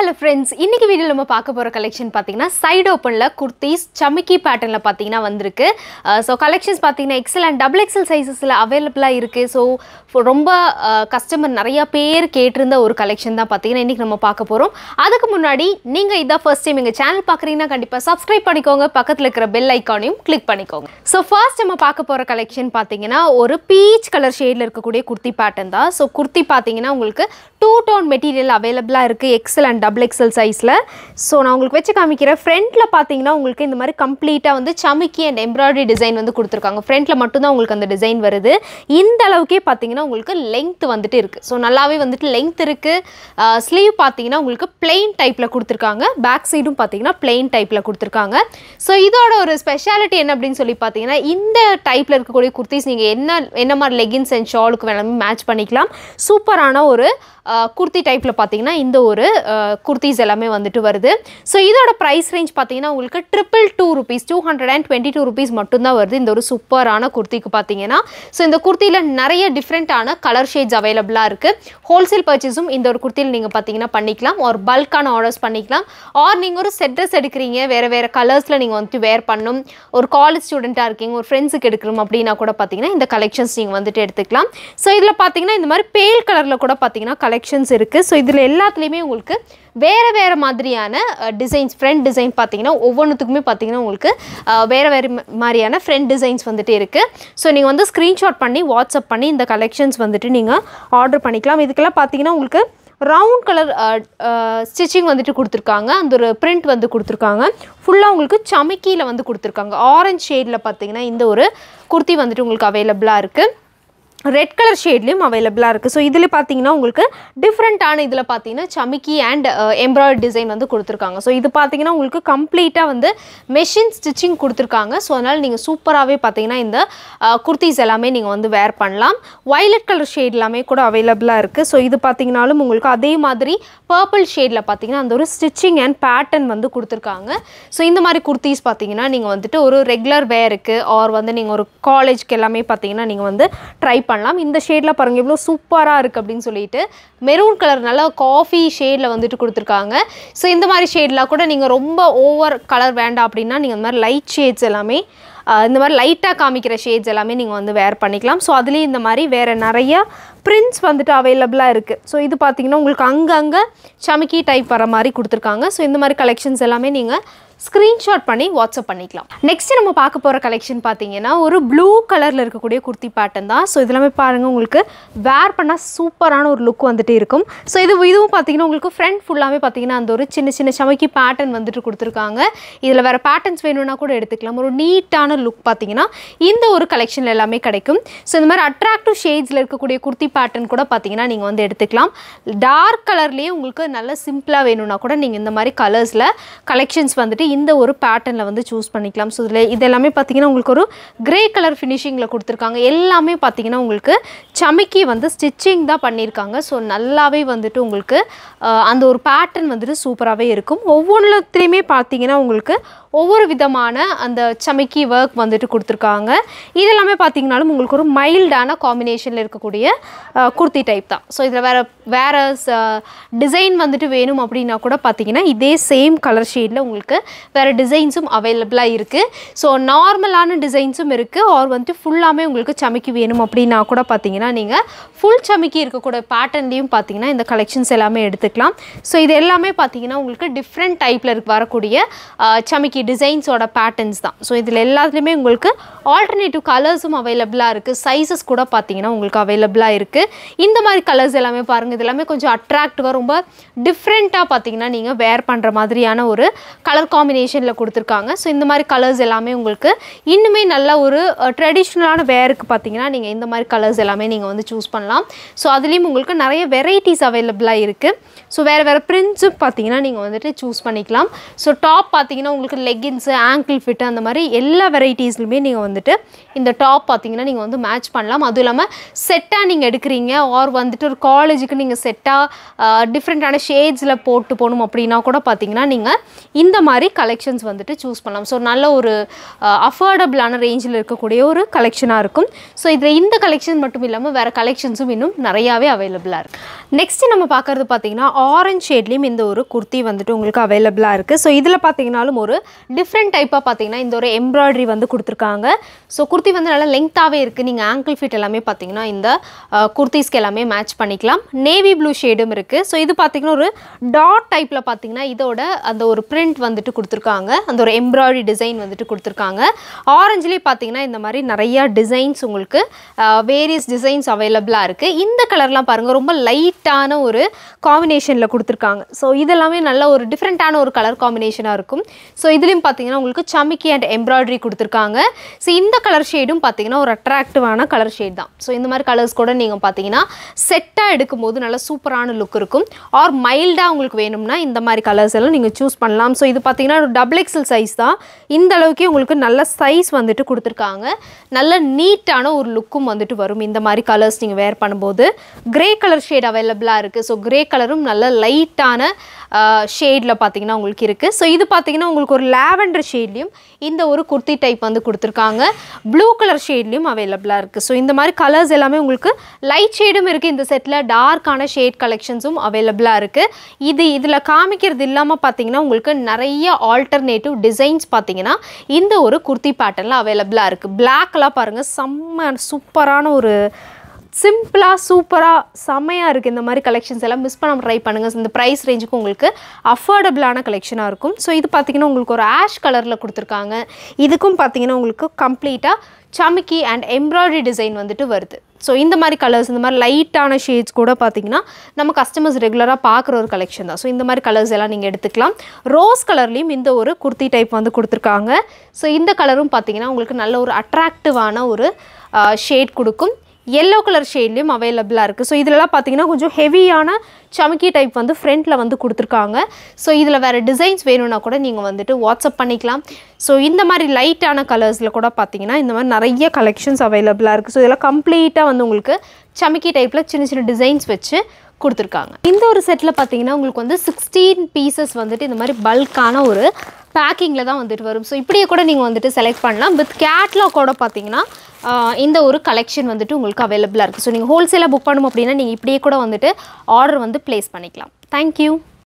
hello friends, இன்னைக்கு வீடியோல நம்ம பார்க்க போற கலெக்ஷன் பாத்தீங்கன்னா சைடு ஓபன்ல குர்தீஸ் சமிக்கி பேட்டர்ன்ல பாத்தீங்கன்னா வந்திருக்கு. சோ கலெக்ஷன்ஸ் பாத்தீங்கன்னா XL and XXL சைஸஸ்ல அவேலபிளா இருக்கு. சோ ரொம்ப கஸ்டமர் நிறைய பேர் கேட்டிருந்த ஒரு கலெக்ஷன் தான் பாத்தீங்கன்னா இன்னைக்கு நம்ம பார்க்க போறோம். அதுக்கு முன்னாடி நீங்க இத ஃபர்ஸ்ட் டைம் எங்க சேனல் பார்க்கறீங்கன்னா கண்டிப்பா Subscribe பண்ணிக்கோங்க. பக்கத்துல இருக்கிற பெல் ஐகானையும் கிளிக் பண்ணிக்கோங்க. சோ ஃபர்ஸ்ட் நம்ம பார்க்க போற கலெக்ஷன் பாத்தீங்கன்னா ஒரு பீச் கலர் ஷேட்ல இருக்கக்கூடிய குர்தி பேட்டர்ன் தான். சோ குர்தி பாத்தீங்கன்னா உங்களுக்கு 2-tone மெட்டீரியல் அவேலபிளா இருக்கு XL and XXL சைஸ்ல. சோ நான் உங்களுக்கு வெச்சு காமிக்கிறேன். ஃப்ரண்ட்ல பாத்தீங்கன்னா உங்களுக்கு இந்த மாதிரி கம்ப்ளீட்டா வந்து சமிக்கி and embroidery டிசைன் வந்து கொடுத்திருக்காங்க. ஃப்ரண்ட்ல மட்டும் தான் உங்களுக்கு அந்த டிசைன் வருது. இந்த அளவுக்கே பாத்தீங்கன்னா உங்களுக்கு லெங்த் வந்துட்டு இருக்கு. சோ நல்லாவே வந்துட்டு லெங்த் இருக்கு. ஸ்லீவ் பாத்தீங்கன்னா உங்களுக்கு plain டைப்ல கொடுத்திருக்காங்க. பேக் சைடும் பாத்தீங்கன்னா plain டைப்ல கொடுத்திருக்காங்க. சோ இதோட ஒரு ஸ்பெஷாலிட்டி என்ன அப்படினு சொல்லி பாத்தீங்கன்னா இந்த டைப்ல இருக்கக்கூடிய குர்தீஸ் நீங்க என்ன மாதிரி லெகின்ஸ் and ஷாலுக்கு வேணாலும் மேட்ச் பண்ணிக்கலாம். சூப்பரான ஒரு குர்தி டைப்ல பாத்தீங்கன்னா இந்த ஒரு குர்தீஸ் எல்லாமே வந்துட்டு வருது. சோ இதோட பிரைஸ் ரேஞ்ச் பாத்தீங்கன்னா உங்களுக்கு 222 rupees 222 rupees மட்டும் தான் வருது இந்த ஒரு சூப்பரான குர்திக்கு பாத்தீங்கன்னா. சோ இந்த குர்தில நிறைய டிஃபரண்டான கலர் ஷேட்ஸ் அவேலபிளா இருக்கு. ஹோல்சேல் பர்ச்சேஸும் இந்த ஒரு குர்தில நீங்க பாத்தீங்கன்னா பண்ணிக்கலாம். ஒரு பல்கான ஆர்டர்ஸ் பண்ணிக்கலாம். ஆர் நீங்க ஒரு செட் ட்ரெஸ் எடுக்கிறீங்க, வேற கலர்ஸ்ல நீங்க வந்து வேர் பண்ணனும், ஒரு காலேஜ் ஸ்டூடெண்டா இருக்கீங்க, ஒரு ஃப்ரெண்ட்ஸ்க்கு எடுக்கணும் அப்படினா கூட பாத்தீங்கன்னா இந்த கலெக்ஷன்ஸ் நீங்க வந்துட்டு எடுத்துக்கலாம். சோ இதுல பாத்தீங்கன்னா இந்த மாதிரி பேல் கலர்ல கூட பாத்தீங்கன்னா கலெக்ஷன்ஸ் இருக்கு. சோ இதுல எல்லாத்துலயுமே உங்களுக்கு வேற மாதிரியான டிசைன்ஸ் ஃப்ரண்ட் டிசைன் பாத்தீங்கன்னா ஒவ்வொன்றுத்துக்குமே பாத்தீங்கன்னா உங்களுக்கு வேற மாதிரியான ஃப்ரண்ட் டிசைன்ஸ் வந்துட்டு இருக்கு. ஸோ நீங்கள் வந்து ஸ்க்ரீன்ஷாட் பண்ணி வாட்ஸ்அப் பண்ணி இந்த கலெக்ஷன்ஸ் வந்துட்டு நீங்கள் ஆர்டர் பண்ணிக்கலாம். இதுக்கெல்லாம் பார்த்தீங்கன்னா உங்களுக்கு ரவுண்ட் கலர் ஸ்டிச்சிங் வந்துட்டு கொடுத்துருக்காங்க. அந்த ஒரு பிரிண்ட் வந்து கொடுத்துருக்காங்க. ஃபுல்லாக உங்களுக்கு சமிக்கியில் வந்து கொடுத்துருக்காங்க. ஆரஞ்ச் ஷேடில் பார்த்தீங்கன்னா இந்த ஒரு குர்தி வந்துட்டு உங்களுக்கு அவைலபிளாக இருக்குது. ரெட் கலர் ஷேட்லேயும் அவைலபிளாக இருக்குது. ஸோ இதில் பார்த்தீங்கன்னா உங்களுக்கு டிஃப்ரெண்ட்டான இதில் பார்த்தீங்கன்னா சமிக்கி அண்ட் எம்ப்ராய்டரி டிசைன் வந்து கொடுத்துருக்காங்க. ஸோ இது பார்த்தீங்கன்னா உங்களுக்கு கம்ப்ளீட்டாக வந்து மெஷின் ஸ்டிச்சிங் கொடுத்துருக்காங்க. ஸோ அதனால் நீங்கள் சூப்பராகவே பார்த்தீங்கன்னா இந்த குர்தீஸ் எல்லாமே நீங்கள் வந்து வேர் பண்ணலாம். வயலட் கலர் ஷேட் எல்லாமே கூட அவைலபிளாக இருக்குது. ஸோ இது பார்த்தீங்கன்னாலும் உங்களுக்கு அதே மாதிரி பர்பிள் ஷேடில் பார்த்தீங்கன்னா அந்த ஒரு ஸ்டிச்சிங் அண்ட் பேட்டர்ன் வந்து கொடுத்துருக்காங்க. ஸோ இந்த மாதிரி குர்தீஸ் பார்த்தீங்கன்னா நீங்கள் வந்துட்டு ஒரு ரெகுலர் வேருக்கு ஆர் வந்து நீங்கள் ஒரு காலேஜ்க்கு எல்லாமே பார்த்தீங்கன்னா நீங்கள் வந்து ட்ரை பண்ணலாம். இந்த ஷேட்ல பாருங்க எவ்வளவு சூப்பரா இருக்கு அப்படினு சொல்லிட்டு மெரூன் கலர் நல்ல காஃபி ஷேட்ல வந்துட்டு கொடுத்திருக்காங்க. சோ இந்த மாதிரி ஷேட்ல கூட நீங்க ரொம்ப ஓவர் கலர் வேண்டாம் அப்படினா நீங்க இந்த மாதிரி லைட் ஷேட்ஸ் எல்லாமே இந்த மாதிரி லைட்டா காமிக்கிற ஷேட்ஸ் எல்லாமே நீங்க வந்து வேர் பண்ணிக்கலாம். சோ அதுலயே இந்த மாதிரி வேற நிறைய பிரிண்ட்ஸ் வந்துட்டு அவைலபிளா இருக்கு. சோ இது பாத்தீங்கன்னா உங்களுக்கு அங்கங்க சமிக்கி டைப் வர மாதிரி கொடுத்திருக்காங்க. சோ இந்த மாதிரி கலெக்ஷன்ஸ் எல்லாமே நீங்க ஸ்க்ரீன்ஷாட் பண்ணி வாட்ஸ்அப் பண்ணிக்கலாம். நெக்ஸ்ட் நம்ம பார்க்க போகிற கலெக்ஷன் பார்த்தீங்கன்னா ஒரு ப்ளூ கலரில் இருக்கக்கூடிய குர்தி பேட்டர்ன் தான். ஸோ இதெல்லாமே பாருங்கள் உங்களுக்கு வேர் பண்ணால் சூப்பரான ஒரு லுக் வந்துட்டு இருக்கும். ஸோ இதுவும் பார்த்தீங்கன்னா உங்களுக்கு ஃப்ரண்ட் ஃபுல்லாகவே பார்த்தீங்கன்னா அந்த ஒரு சின்ன சமைக்கி பேட்டர்ன் வந்துட்டு கொடுத்துருக்காங்க. இதில் வேறு பேட்டர்ன்ஸ் வேணும்னா கூட எடுத்துக்கலாம். ஒரு நீட்டான லுக் பார்த்தீங்கன்னா இந்த ஒரு கலெக்ஷன் எல்லாமே கிடைக்கும். ஸோ இந்த மாதிரி அட்ராக்டிவ் ஷேட்ஸில் இருக்கக்கூடிய குர்தி பேட்டர்ன் கூட பார்த்தீங்கன்னா நீங்கள் வந்து எடுத்துக்கலாம். டார்க் கலர்லேயே உங்களுக்கு நல்ல சிம்பிளாக வேணும்னா கூட நீங்கள் இந்த மாதிரி கலர்ஸில் கலெக்ஷன்ஸ் வந்துட்டு இந்த ஒரு பேட்டர்ன்ல வந்து சூஸ் பண்ணிக்கலாம். ஸோ இதில் இதெல்லாமே பார்த்தீங்கன்னா உங்களுக்கு ஒரு கிரே கலர் ஃபினிஷிங்கில் கொடுத்துருக்காங்க. எல்லாமே பார்த்தீங்கன்னா உங்களுக்கு சமிக்கி வந்து ஸ்டிச்சிங் தான் பண்ணியிருக்காங்க. ஸோ நல்லாவே வந்துட்டு உங்களுக்கு அந்த ஒரு பேட்டர்ன் வந்துட்டு சூப்பராகவே இருக்கும். ஒவ்வொன்றுத்துலேயுமே பார்த்தீங்கன்னா உங்களுக்கு ஒவ்வொரு விதமான அந்த சமிக்கி ஒர்க் வந்துட்டு கொடுத்துருக்காங்க. இதெல்லாமே பார்த்தீங்கன்னாலும் உங்களுக்கு ஒரு மைல்டான காம்பினேஷனில் இருக்கக்கூடிய குர்தி டைப் தான். ஸோ இதில் வேறு டிசைன் வந்துட்டு வேணும் அப்படின்னா கூட பார்த்தீங்கன்னா இதே சேம் கலர் ஷேடில் உங்களுக்கு வேறு டிசைன்ஸும் அவைலபிளாக இருக்குது. ஸோ நார்மலான டிசைன்ஸும் இருக்குது. ஆர் வந்துட்டு ஃபுல்லாமே உங்களுக்கு சமிக்கி வேணும் அப்படின்னா கூட பார்த்தீங்கன்னா நீங்கள் ஃபுல் சமிக்கி இருக்கக்கூடிய பேட்டர்ன்லேயும் பார்த்தீங்கன்னா இந்த கலெக்ஷன்ஸ் எல்லாமே எடுத்துக்கலாம். ஸோ இது எல்லாமே பார்த்தீங்கன்னா உங்களுக்கு டிஃப்ரெண்ட் டைப்பில் வரக்கூடிய சமிக்கி டிசைன்ஸோட பேட்டர்ன்ஸ் தான். ஸோ இதில் எல்லாத்துலேயுமே உங்களுக்கு ஆல்டர்னேட்டிவ் கலர்ஸும் அவைலபிளாக இருக்குது. சைஸஸ் கூட பார்த்தீங்கன்னா உங்களுக்கு அவைலபிளாக இருக்குது. இந்த மாதிரி கலர்ஸ் எல்லாமே பாருங்கள். இது எல்லாமே கொஞ்சம் அட்ராக்டிவாக ரொம்ப டிஃப்ரெண்ட்டாக பார்த்தீங்கன்னா நீங்கள் வேர் பண்ணுற மாதிரியான ஒரு கலர் காம்பினேஷனில் கொடுத்துருக்காங்க. ஸோ இந்த மாதிரி கலர்ஸ் எல்லாமே உங்களுக்கு இன்னுமே நல்ல ஒரு ட்ரெடிஷ்னலான வேருக்கு பார்த்தீங்கன்னா நீங்கள் இந்த மாதிரி கலர்ஸ் எல்லாமே நீங்கள் வந்து சூஸ் பண்ணலாம். ஸோ அதுலேயும் உங்களுக்கு நிறைய வெரைட்டிஸ் அவைலபிளாக இருக்குது. ஸோ வேறு பிரிண்ட்ஸும் பார்த்தீங்கன்னா நீங்கள் வந்துட்டு சூஸ் பண்ணிக்கலாம். ஸோ டாப் பார்த்தீங்கன்னா உங்களுக்கு லெகின்ஸு ஆங்கிள் ஃபிட்டு அந்த மாதிரி எல்லா வெரைட்டிஸ்லையுமே நீங்கள் வந்துட்டு இந்த டாப் பார்த்தீங்கன்னா நீங்கள் வந்து மேட்ச் பண்ணலாம். அதுவும் இல்லாமல் செட்டாக நீங்கள் எடுக்கிறீங்க ஆர் வந்துட்டு ஒரு காலேஜுக்கு நீங்கள் செட்டாக டிஃப்ரெண்ட்டான ஷேட்ஸில் போட்டு போகணும் அப்படின்னா கூட பார்த்தீங்கன்னா நீங்கள் இந்த மாதிரி கலெக்ஷன்ஸ் வந்துட்டு சூஸ் பண்ணலாம். ஸோ நல்ல ஒரு அஃபோர்டபுளான ரேஞ்சில் இருக்கக்கூடிய ஒரு கலெக்ஷனாக இருக்கும். ஸோ இதில் இந்த கலெக்ஷன் மட்டும் இல்லாமல் வேறு கலெக்ஷன்ஸும் இன்னும் நிறையாவே அவைலபிளாக இருக்குது. நெக்ஸ்ட்டு நம்ம பார்க்குறது பார்த்தீங்கன்னா ஆரஞ்ச் ஷேட்லேயும் இந்த ஒரு குர்த்தி வந்துட்டு உங்களுக்கு அவைலபிளாக இருக்குது. ஸோ இதில் பார்த்தீங்கன்னாலும் ஒரு டிஃப்ரெண்ட் டைப்பாக பார்த்தீங்கன்னா இந்த ஒரு எம்ப்ராய்டரி வந்து கொடுத்துருக்காங்க. ஸோ குர்த்தி வந்து நல்லா லெங்க்த்தாகவே இருக்குது. நீங்கள் ஆங்கிள் ஃபிட் எல்லாமே பார்த்தீங்கன்னா இந்த குர்த்திஸ்க்கு எல்லாமே மேட்ச் பண்ணிக்கலாம். நேவி ப்ளூ ஷேடும் இருக்குது. ஸோ இது பார்த்தீங்கன்னா ஒரு டாட் டைப்பில் பார்த்தீங்கன்னா இதோட அந்த ஒரு பிரிண்ட் வந்துட்டு கொடுத்துருக்காங்க. அந்த ஒரு எம்ப்ராய்டரி டிசைன் வந்துட்டு கொடுத்துருக்காங்க. ஆரஞ்சுலேயே பார்த்தீங்கன்னா இந்த மாதிரி நிறையா டிசைன்ஸ் உங்களுக்கு வேரியஸ் டிசைன்ஸ் அவைலபிளாக இருக்குது. இந்த கலர்லாம் பாருங்கள் ரொம்ப லைட்டான ஒரு காம்பினேஷனில் கொடுத்துருக்காங்க. ஸோ இதெல்லாமே நல்ல ஒரு டிஃப்ரெண்ட்டான ஒரு கலர் காம்பினேஷனாக இருக்கும். ஸோ இதுலேயும் பார்த்தீங்கன்னா உங்களுக்கு சமிக்கி அண்ட் எம்ப்ராய்டரி கொடுத்துருக்காங்க. ஸோ இந்த கலர் ஷேடும் பார்த்தீங்கன்னா ஒரு அட்ராக்டிவான கலர் ஷேட் தான். ஸோ இந்த மாதிரி கலர்ஸ் கூட நீங்கள் பார்த்தீங்கன்னா செட்டாக எடுக்கும்போது நல்ல சூப்பரான லுக் இருக்கும். ஆர் மைல்டாக உங்களுக்கு வேணும்னா இந்த மாதிரி கலர்ஸ் எல்லாம் நீங்கள் சூஸ் பண்ணலாம். ஸோ இது பார்த்தீங்கன்னா ஒரு XXL சைஸ் தான். இந்த அளவுக்கு உங்களுக்கு நல்ல சைஸ் வந்துட்டு கொடுத்துருக்காங்க. நல்ல நீட்டான ஒரு லுக்கும் வந்துட்டு வரும் இந்த மாதிரி கலர்ஸ் நீங்கள் வேர் பண்ணும்போது. கிரே கலர் ஷேட் அவைலபிளாக இருக்குது. ஸோ கிரே கலரும் நல்ல லைட்டான ஷேடில் பார்த்தீங்கன்னா உங்களுக்கு இருக்குது. ஸோ இது பார்த்தீங்கன்னா உங்களுக்கு ஒரு லாவெண்டர் ஷேட்லேயும் இந்த ஒரு குர்த்தி டைப் வந்து கொடுத்துருக்காங்க. ப்ளூ கலர் ஷேட்லேயும் அவைலபிளாக இருக்குது. ஸோ இந்த மாதிரி கலர்ஸ் எல்லாமே உங்களுக்கு லைட் ஷேடும் இருக்குது. இந்த செட்டில் டார்க்கான ஷேட் கலெக்ஷன்ஸும் அவைலபிளாக இருக்குது. இதில் காமிக்கிறது இல்லாமல் பார்த்தீங்கன்னா உங்களுக்கு நிறைய ஆல்டர்னேட்டிவ் டிசைன்ஸ் பார்த்தீங்கன்னா இந்த ஒரு குர்த்தி பேட்டர்னில் அவைலபிளாக இருக்குது. பிளாக்லாம் பாருங்கள் செம்ம சூப்பரான ஒரு சிம்பிளாக சூப்பராக செம்மையாக இருக்குது. இந்த மாதிரி கலெக்ஷன்ஸ் எல்லாம் மிஸ் பண்ணாமல் ட்ரை பண்ணுங்கள். இந்த ப்ரைஸ் ரேஞ்சுக்கு உங்களுக்கு அஃபோர்டபுளான கலெக்ஷனாக இருக்கும். ஸோ இது பார்த்திங்கன்னா உங்களுக்கு ஒரு ஆஷ் கலரில் கொடுத்துருக்காங்க. இதுக்கும் பார்த்திங்கன்னா உங்களுக்கு கம்ப்ளீட்டாக சமிக்கி அண்ட் எம்ப்ராய்டரி டிசைன் வந்துட்டு வருது. ஸோ இந்த மாதிரி கலர்ஸ் இந்த மாதிரி லைட்டான ஷேட்ஸ் கூட பார்த்திங்கன்னா நம்ம கஸ்டமர்ஸ் ரெகுலராக பார்க்குற ஒரு கலெக்ஷன் தான். ஸோ இந்த மாதிரி கலர்ஸ் எல்லாம் நீங்கள் எடுத்துக்கலாம். ரோஸ் கலர்லேயும் இந்த ஒரு குர்த்தி டைப் வந்து கொடுத்துருக்காங்க. ஸோ இந்த கலரும் பார்த்திங்கன்னா உங்களுக்கு நல்ல ஒரு அட்ராக்டிவான ஒரு ஷேட் கொடுக்கும். yellow கலர் ஷேட்லேயும் அவைலபிளாக இருக்குது. ஸோ இதிலலாம் பார்த்தீங்கன்னா கொஞ்சம் ஹெவியான சமிக்கி டைப் வந்து ஃப்ரண்ட்டில் வந்து கொடுத்துருக்காங்க. ஸோ இதில் வேறு டிசைன்ஸ் வேணும்னா கூட நீங்கள் வந்துட்டு வாட்ஸ்அப் பண்ணிக்கலாம். ஸோ இந்த மாதிரி லைட்டான கலர்ஸில் கூட பார்த்தீங்கன்னா இந்த மாதிரி நிறைய கலெக்ஷன்ஸ் அவைலபிளாக இருக்குது. ஸோ இதெல்லாம் கம்ப்ளீட்டாக வந்து உங்களுக்கு சமிக்கி டைப்பில் சின்ன சின்ன டிசைன்ஸ் வச்சு கொடுத்துருக்காங்க. இந்த ஒரு செட்டில் பார்த்தீங்கன்னா உங்களுக்கு வந்து 16 பீசஸ் வந்துட்டு இந்த மாதிரி பல்கான ஒரு பேக்கிங்கில் தான் வந்துட்டு வரும். ஸோ இப்படியே கூட நீங்கள் வந்துட்டு செலக்ட் பண்ணலாம். வித் கேட்லாகோட பார்த்தீங்கன்னா இந்த ஒரு கலெக்ஷன் வந்துட்டு உங்களுக்கு அவைலபிளாக இருக்குது. ஸோ நீங்கள் ஹோல்சேலாக புக் பண்ணணும் அப்படின்னா நீங்கள் இப்படியே கூட வந்துட்டு ஆர்டர் வந்து ப்ளேஸ் பண்ணிக்கலாம். தேங்க்யூ.